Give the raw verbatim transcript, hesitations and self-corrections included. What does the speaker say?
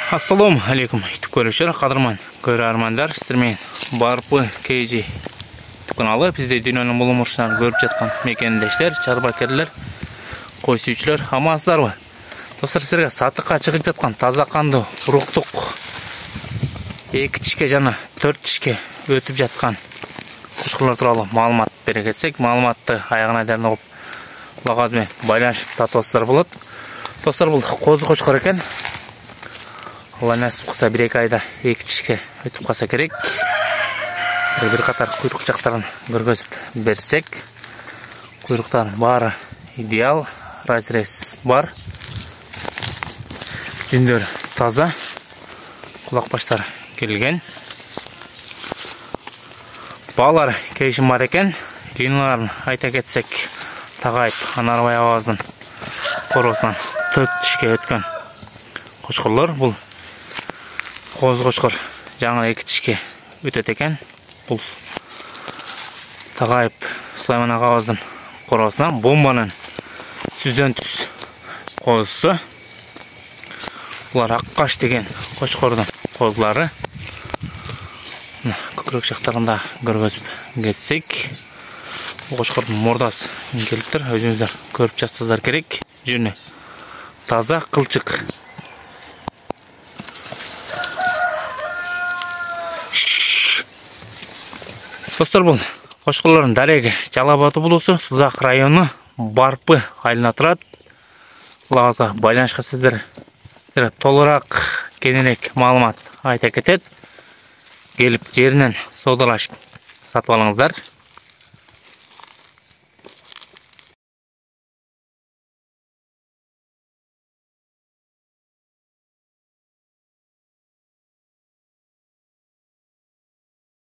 Ассаламу алейкум, итіп көрушілер, қадырман, көрермандар, сіздермен барпы кейжи каналы бізде дүниенің бұл ұмыршынан көріп жатқан мекендештер, чарбакерлер, қой сүйшілер, амансыздар бар. Достар, сіздерге сатыққа шығып жатқан таза қанды ұрықтық екі тішке жана төрт тішке өтіп жатқан құшқылар туралы маалымат бере кетсек, маалыматты аяғына дейін оқып лағазбен байланышып татылсыздар болады. Достар, бұл қозы қошқар екен. Алла нәсіп қылса бір екі айда екі тішке өтіп қалса керек. Бір қатар құйрық жақтарын көргізіп берсек, құйрықтарын бары идеал, разрез бар. Жүндер таза, құлақбаштар келген. Балар кейшім бар екен. Линаларын айта кетсек, тағайып анарбай ауаздың қорғысынан төрт тішке өткен қошқырлар. Бұл қозы қошқыр жаңа екі тішке өтеді екен. Бұл тағайып Сулайман ағамыздың қорғасынан бомбаның сүзден түс қозысы. Бұлар аққаш деген қошқырдың қозылары. Көкірек жақтарында көргізіп кетсек, қошқырдың мордасы келіп тұр. Өзіңіздер көріп жатсыздар керек. Жүні таза, қылшық. Достар, бұл қошқырлардың дәрегі Жалабаты болысы, Созақ районы Барпы айылына тұрады. Лағазға байланышқа сіздер толығырақ кеңірек маалымат айта кетеді. Келіп жерінен саудалашып сатып алыңыздар.